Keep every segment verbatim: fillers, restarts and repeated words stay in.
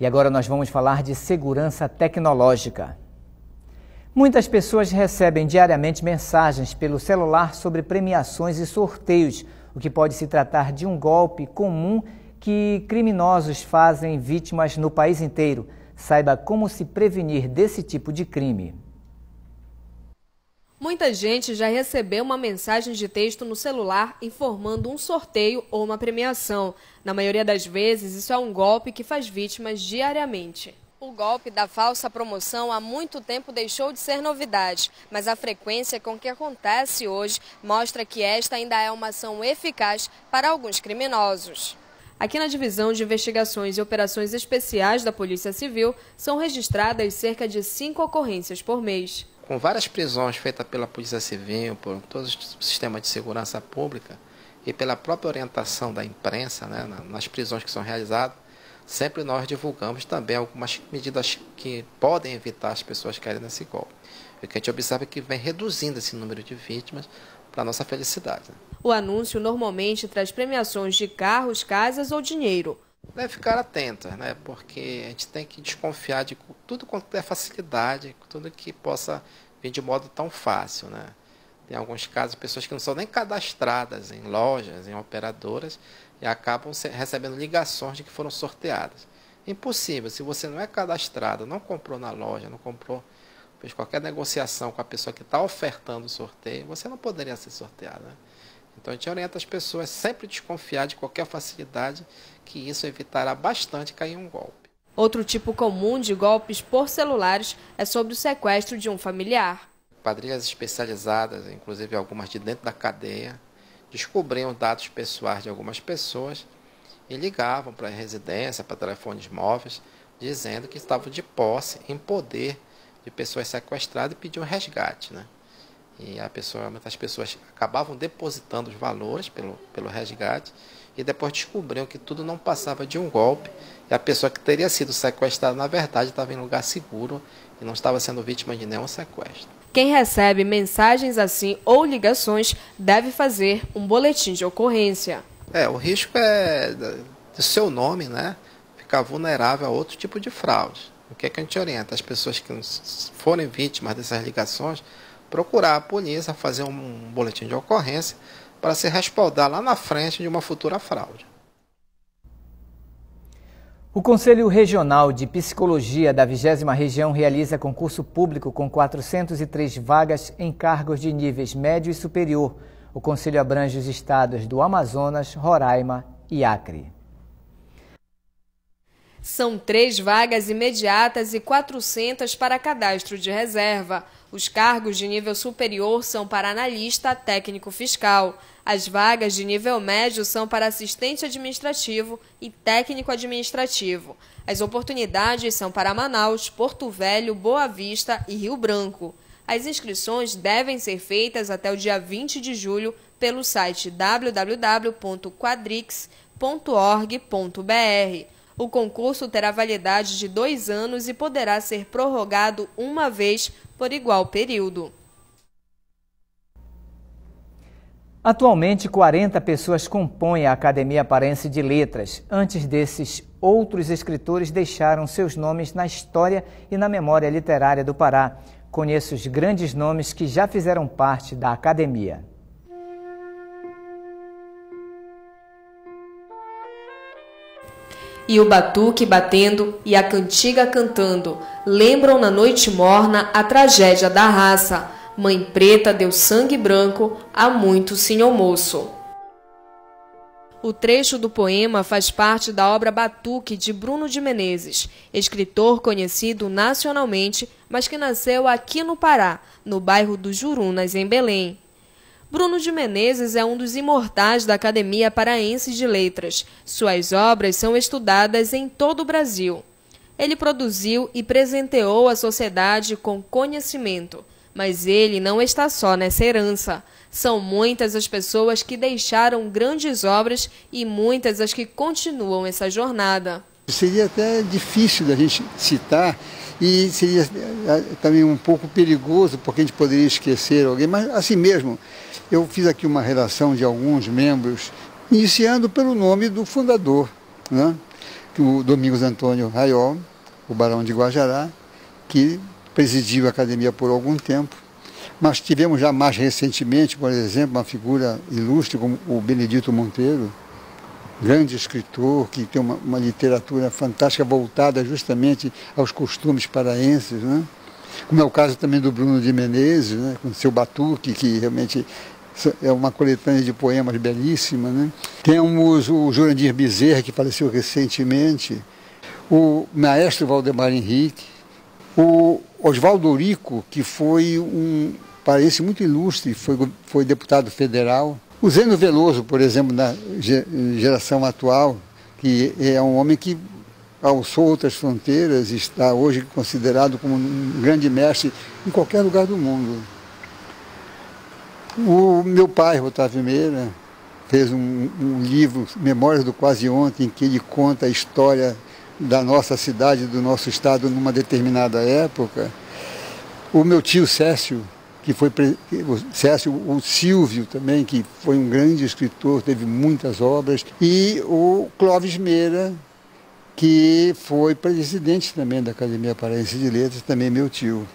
E agora nós vamos falar de segurança tecnológica. Muitas pessoas recebem diariamente mensagens pelo celular sobre premiações e sorteios, o que pode se tratar de um golpe comum que criminosos fazem vítimas no país inteiro. Saiba como se prevenir desse tipo de crime. Muita gente já recebeu uma mensagem de texto no celular informando um sorteio ou uma premiação. Na maioria das vezes, isso é um golpe que faz vítimas diariamente. O golpe da falsa promoção há muito tempo deixou de ser novidade, mas a frequência com que acontece hoje mostra que esta ainda é uma ação eficaz para alguns criminosos. Aqui na Divisão de Investigações e Operações Especiais da Polícia Civil, são registradas cerca de cinco ocorrências por mês. Com várias prisões feitas pela Polícia Civil, por todo o sistema de segurança pública e pela própria orientação da imprensa, né, nas prisões que são realizadas, sempre nós divulgamos também algumas medidas que podem evitar as pessoas caírem nesse golpe. O que a gente observa é que vem reduzindo esse número de vítimas para a nossa felicidade. O anúncio normalmente traz premiações de carros, casas ou dinheiro. Deve ficar atento, né? Porque a gente tem que desconfiar de tudo quanto é facilidade, tudo que possa vir de modo tão fácil, né? Tem alguns casos, pessoas que não são nem cadastradas em lojas, em operadoras, e acabam recebendo ligações de que foram sorteadas. Impossível, se você não é cadastrado, não comprou na loja, não comprou, fez qualquer negociação com a pessoa que está ofertando o sorteio, você não poderia ser sorteado, né? Então a gente orienta as pessoas sempre a desconfiar de qualquer facilidade, que isso evitará bastante cair em um golpe. Outro tipo comum de golpes por celulares é sobre o sequestro de um familiar. Quadrilhas especializadas, inclusive algumas de dentro da cadeia, descobriam dados pessoais de algumas pessoas e ligavam para a residência, para telefones móveis, dizendo que estavam de posse, em poder de pessoas sequestradas e pediam resgate, né? E a pessoa, muitas pessoas acabavam depositando os valores pelo, pelo resgate e depois descobriam que tudo não passava de um golpe e a pessoa que teria sido sequestrada, na verdade, estava em lugar seguro e não estava sendo vítima de nenhum sequestro. Quem recebe mensagens assim ou ligações deve fazer um boletim de ocorrência. É, o risco é do seu nome, né, ficar vulnerável a outro tipo de fraude. O que é que a gente orienta? As pessoas que forem vítimas dessas ligações, procurar a polícia, fazer um boletim de ocorrência para se respaldar lá na frente de uma futura fraude. O Conselho Regional de Psicologia da vigésima Região realiza concurso público com quatrocentas e três vagas em cargos de níveis médio e superior. O Conselho abrange os estados do Amazonas, Roraima e Acre. São três vagas imediatas e quatrocentas para cadastro de reserva. Os cargos de nível superior são para analista técnico fiscal. As vagas de nível médio são para assistente administrativo e técnico administrativo. As oportunidades são para Manaus, Porto Velho, Boa Vista e Rio Branco. As inscrições devem ser feitas até o dia vinte de julho pelo site w w w ponto quadrix ponto org ponto b r. O concurso terá validade de dois anos e poderá ser prorrogado uma vez por igual período. Atualmente, quarenta pessoas compõem a Academia Paraense de Letras. Antes desses, outros escritores deixaram seus nomes na história e na memória literária do Pará. Conheço os grandes nomes que já fizeram parte da Academia. E o batuque batendo e a cantiga cantando lembram na noite morna a tragédia da raça. Mãe preta deu sangue branco a muito senhor moço. O trecho do poema faz parte da obra Batuque, de Bruno de Menezes, escritor conhecido nacionalmente, mas que nasceu aqui no Pará, no bairro dos Jurunas, em Belém. Bruno de Menezes é um dos imortais da Academia Paraense de Letras. Suas obras são estudadas em todo o Brasil. Ele produziu e presenteou a sociedade com conhecimento. Mas ele não está só nessa herança. São muitas as pessoas que deixaram grandes obras e muitas as que continuam essa jornada. Seria até difícil da gente citar e seria também um pouco perigoso, porque a gente poderia esquecer alguém, mas assim mesmo, eu fiz aqui uma relação de alguns membros, iniciando pelo nome do fundador, né? o Domingos Antônio Raiol, o Barão de Guajará, que presidiu a academia por algum tempo. Mas tivemos já mais recentemente, por exemplo, uma figura ilustre como o Benedito Monteiro, grande escritor, que tem uma, uma literatura fantástica voltada justamente aos costumes paraenses, né? Como é o caso também do Bruno de Menezes, né? Com seu Batuque, que realmente é uma coletânea de poemas belíssima, né? Temos o Jurandir Bezerra, que faleceu recentemente, o maestro Valdemar Henrique, o Oswaldo Eurico, que foi um paraense muito ilustre, foi, foi deputado federal. O Zeno Veloso, por exemplo, na geração atual, que é um homem que alçou outras fronteiras e está hoje considerado como um grande mestre em qualquer lugar do mundo. O meu pai, Otávio Meira, fez um, um livro, Memórias do Quase Ontem, em que ele conta a história da nossa cidade, do nosso estado, numa determinada época. O meu tio Cécio, que foi o Cécio, o Silvio também, que foi um grande escritor, teve muitas obras, e o Clóvis Meira, que foi presidente também da Academia Paraense de Letras, também meu tio.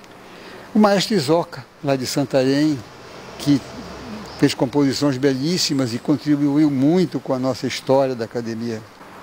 O maestro Isoca, lá de Santarém, que fez composições belíssimas e contribuiu muito com a nossa história da academia.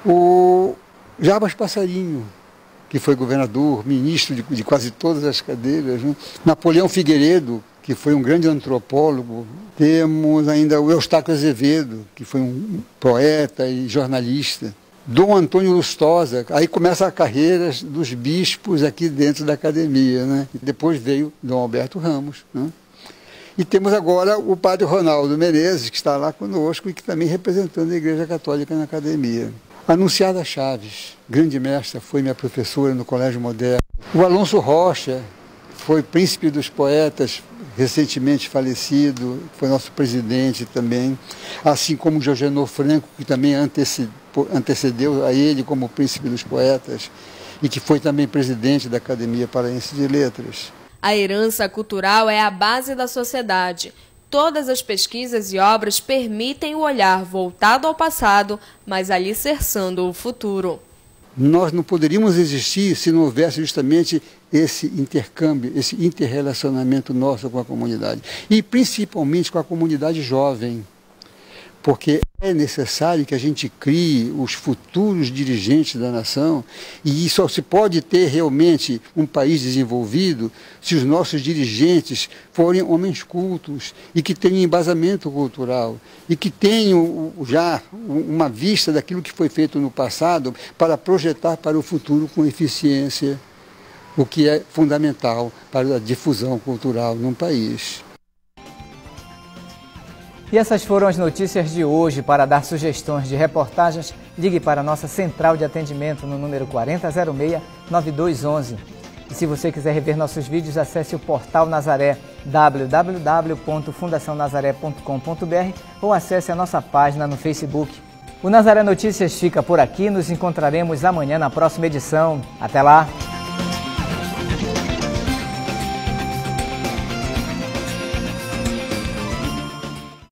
O Jabas Passarinho, que foi governador, ministro de, de quase todas as cadeiras, né? Napoleão Figueiredo, que foi um grande antropólogo. Temos ainda o Eustáquio Azevedo, que foi um poeta e jornalista. Dom Antônio Lustosa, aí começa a carreira dos bispos aqui dentro da academia, né? Depois veio Dom Alberto Ramos, né? E temos agora o padre Ronaldo Menezes, que está lá conosco e que também representando a Igreja Católica na academia. Anunciada Chaves, grande mestra, foi minha professora no Colégio Moderno. O Alonso Rocha, foi príncipe dos poetas, recentemente falecido, foi nosso presidente também. Assim como o Jogenor Franco, que também antecedeu a ele como príncipe dos poetas e que foi também presidente da Academia Paraense de Letras. A herança cultural é a base da sociedade. Todas as pesquisas e obras permitem o olhar voltado ao passado, mas alicerçando o futuro. Nós não poderíamos existir se não houvesse justamente esse intercâmbio, esse interrelacionamento nosso com a comunidade. E principalmente com a comunidade jovem, porque é necessário que a gente crie os futuros dirigentes da nação, e só se pode ter realmente um país desenvolvido se os nossos dirigentes forem homens cultos e que tenham embasamento cultural e que tenham já uma vista daquilo que foi feito no passado para projetar para o futuro com eficiência, o que é fundamental para a difusão cultural num país. E essas foram as notícias de hoje. Para dar sugestões de reportagens, ligue para a nossa central de atendimento no número quarenta zero seis, nove dois um um. E se você quiser rever nossos vídeos, acesse o portal Nazaré, w w w ponto fundação nazaré ponto com ponto b r, ou acesse a nossa página no Facebook. O Nazaré Notícias fica por aqui, nos encontraremos amanhã na próxima edição. Até lá!